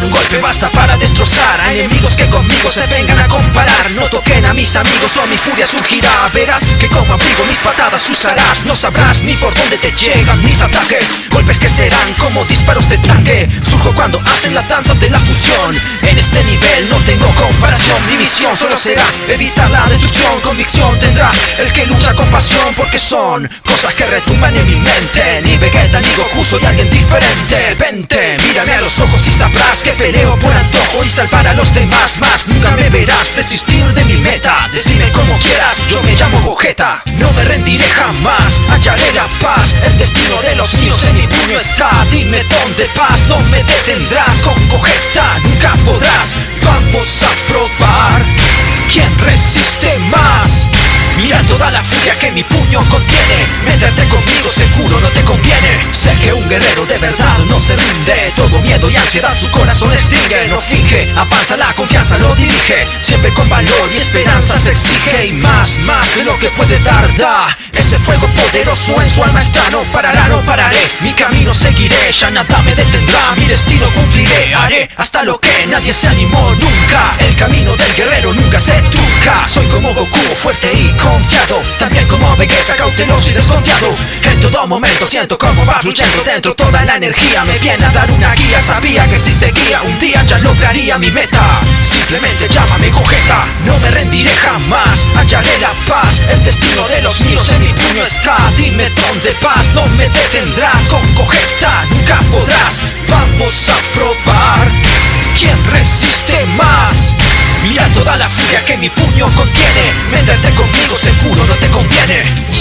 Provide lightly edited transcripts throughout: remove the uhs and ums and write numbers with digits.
Un golpe basta para destrozar a enemigos que conmigo se vengan a comparar. No toquen a mis amigos o mi furia surgirá. Verás que como abrigo mis patadas usarás. No sabrás ni por dónde te llegan mis ataques. Golpes que serán como disparos de tanque. Surjo cuando hacen la danza de la fusión. En este nivel no tengo comparación. Mi misión solo será evitar la destrucción. Convicción tendrá el que lucha con pasión, porque son cosas que retumban en mi mente. Ni Vegeta ni Goku, soy alguien diferente. Vente, mírame a los ojos y sabrás que peleo por antojo y salvar a los demás. Más nunca me verás desistir de mi meta. Decime como quieras, yo me llamo Gogeta. No me rendiré jamás, hallaré la paz. El destino de los míos en mi puño está. Dime dónde vas, no me detendrás. Con Gogeta nunca podrás. Vamos a probar quién resiste más. Mira toda la furia que mi puño contiene. Métete conmigo, seguro no te conviene. Sé que un guerrero de verdad no se rinde. Todo miedo y ansiedad su corazón extingue. No finge, avanza, la confianza lo dirige. Siempre con valor y esperanza se exige. Y más de lo que puede dar, da. Ese fuego poderoso en su alma está. No parará, no pararé, mi camino seguiré. Ya nada me detendrá, mi destino cumpliré. Haré hasta lo que nadie se animó nunca. El camino del guerrero nunca se trunca. Soy como Goku, fuerte y confiado. También como Vegeta, cauteloso y desconfiado. En todo momento siento como va fluyendo dentro toda la energía. Me viene a dar una guía, sabía que si seguía un día ya lograría mi meta. Simplemente llámame Gogeta, no me rendiré jamás. Hallaré la paz, el destino de los míos en mi puño está. Dime dónde vas, no me detendrás. Con Gogeta nunca podrás. Vamos a probar quién resiste más. Mira toda la furia que mi puño contiene. Métete conmigo, seguro no te conviene.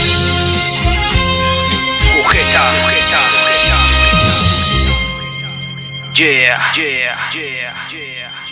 Gogeta, Gogeta, Gogeta. Yeah, yeah, yeah, yeah.